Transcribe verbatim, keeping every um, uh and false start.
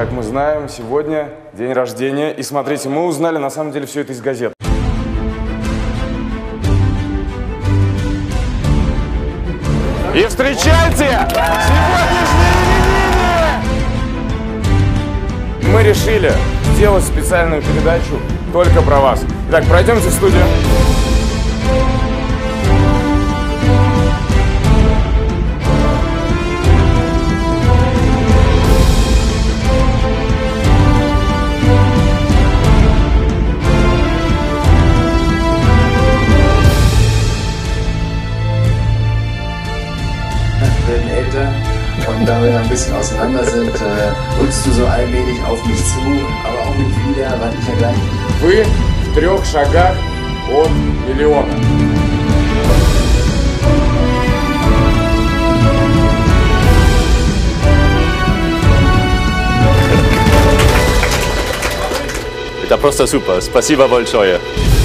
Как мы знаем, сегодня день рождения. И смотрите, мы узнали на самом деле все это из газет. И встречайте! Сегодняшние именины! Мы решили сделать специальную передачу только про вас. Итак, пройдемте в студию. Werden älter und da wir ein bisschen auseinander sind, äh, rückst du so allmählich auf mich zu, aber auch nicht wieder, weil ich ja gleich... Вы в трех шагах от миллиона. Это просто супер. Спасибо большое.